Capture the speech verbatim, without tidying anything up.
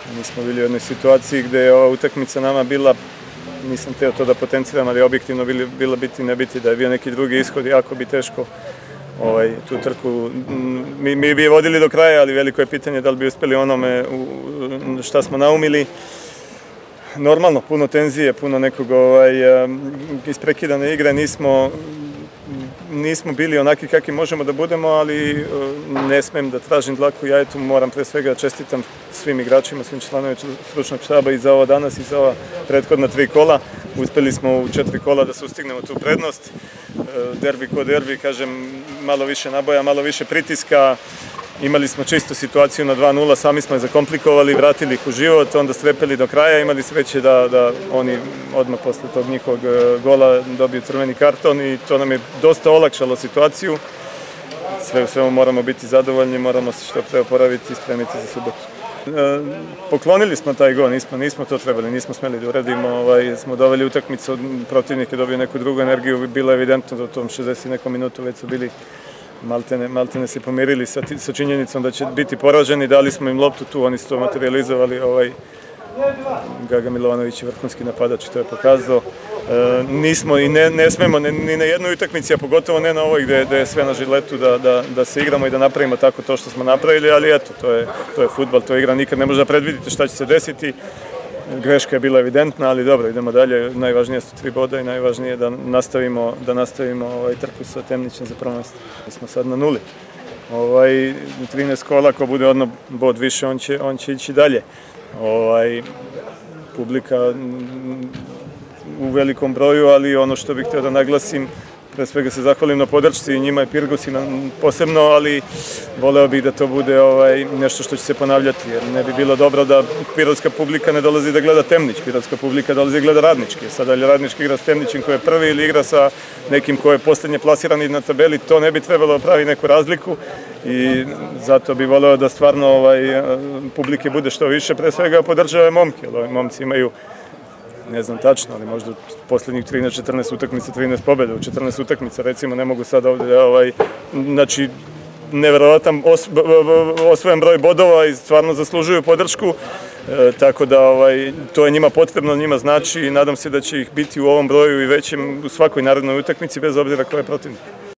Mi smo bili u jednoj situaciji gde je ova utakmica nama bila, nisam teo to da potenciram, ali objektivno bila biti ne biti, da je bio neki drugi ishod, jako bi teško tu trku. Mi bi je vodili do kraja, ali veliko je pitanje da li bi uspeli onome šta smo naumili. Normalno, puno tenzije, puno nekog isprekidane igre, nismo nismo bili onaki kakvi možemo da budemo, ali ne smem da tražim dlaku jajetu, moram pre svega da čestitam svim igračima, svim članovima stručnog štaba i za ova danas i za ova prethodna tri kola. Uspeli smo u četiri kola da sustignemo tu prednost. Derbi ko derbi, kažem, malo više naboja, malo više pritiska. Imali smo čistu situaciju na dva nula, sami smo je zakomplikovali, vratili ih u život, onda strepeli do kraja, imali sreće da oni odmah posle tog njihovog gola dobiju crveni karton i to nam je dosta olakšalo situaciju. Sve u svemu moramo biti zadovoljni, moramo se što pre oporaviti i spremiti za subotu. Poklonili smo taj gol, nismo to trebali, nismo smeli da uradimo, smo doveli utakmicu, protivnik je dobio neku drugu energiju, bilo je evidentno da u tom šezdeset nekom minutu već su bili maltene se pomirili sa činjenicom da će biti poraženi, dali smo im loptu tu, oni su to materializovali, Gaga Milovanović je vrhunski napadač, to je pokazao. Nismo i ne smemo ni na jednoj utakmici, a pogotovo ne na ovoj gde je sve na žiletu da se igramo i da napravimo tako to što smo napravili, ali eto, to je fudbal, to je igra, nikad ne može da predvidite šta će se desiti. Greška je bila evidentna, ali dobro, idemo dalje, najvažnije su tri boda i najvažnije je da nastavimo trku sa Temnićem za prvo mesto. Mi smo sad na nuli. trinaest kola, ako bude odno bod više, on će ići dalje. Publika u velikom broju, ali ono što bih hteo da naglasim, pre svega se zahvalim na podršci i njima i Pirgosima posebno, ali voleo bih da to bude nešto što će se ponavljati, jer ne bi bilo dobro da pirotska publika ne dolazi da gleda Temnić, pirotska publika dolazi da gleda Radnički. Sada ali Radnički igra s Temnićem koji je prvi ili igra sa nekim koji je poslednje plasiran na tabeli, to ne bi trebalo da pravi neku razliku i zato bi voleo da stvarno publike bude što više, pre svega podržava momke, jer ovi momci imaju, ne znam tačno, ali možda u poslednjih trinaest četrnaest utakmica, trinaest pobjeda u četrnaest utakmica, recimo, ne mogu sad ovde da, znači, neverovatan osvojen broj bodova i stvarno zaslužuju podršku, tako da to je njima potrebno, njima znači i nadam se da će ih biti u ovom broju i većem u svakoj narednoj utakmici, bez obzira ko je protivnik.